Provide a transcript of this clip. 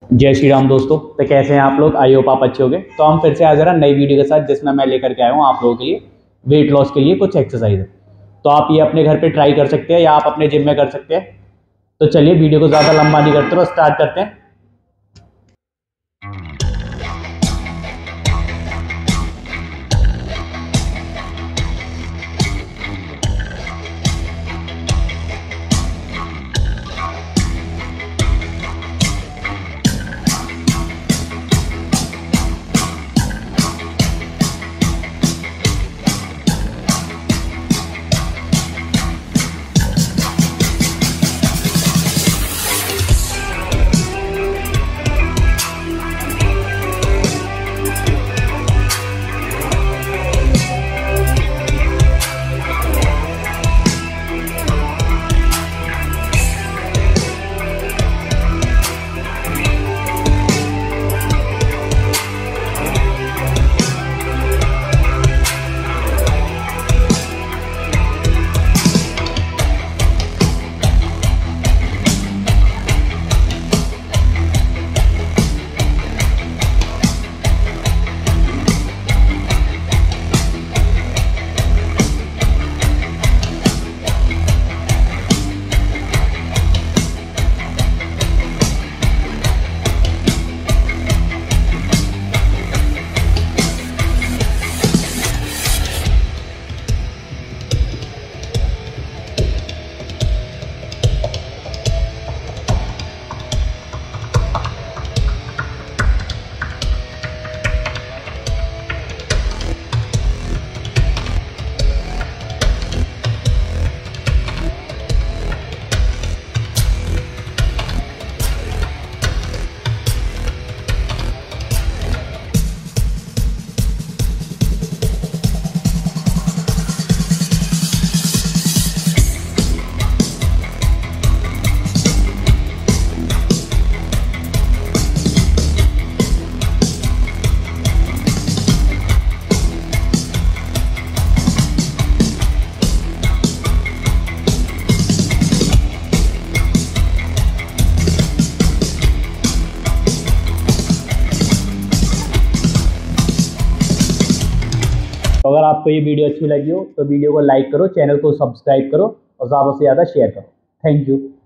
जय श्री राम दोस्तों। तो कैसे हैं आप लोग? आई होप आप अच्छे होंगे। तो हम फिर से हाजिर हैं नई वीडियो के साथ, जिसमें मैं लेकर के आया हूँ आप लोगों के लिए वेट लॉस के लिए कुछ एक्सरसाइज है। तो आप ये अपने घर पे ट्राई कर सकते हैं या आप अपने जिम में कर सकते हैं। तो चलिए वीडियो को ज़्यादा लंबा नहीं करते हुए स्टार्ट करते हैं। तो अगर आपको ये वीडियो अच्छी लगी हो तो वीडियो को लाइक करो, चैनल को सब्सक्राइब करो और ज़्यादा से ज़्यादा शेयर करो। Thank you.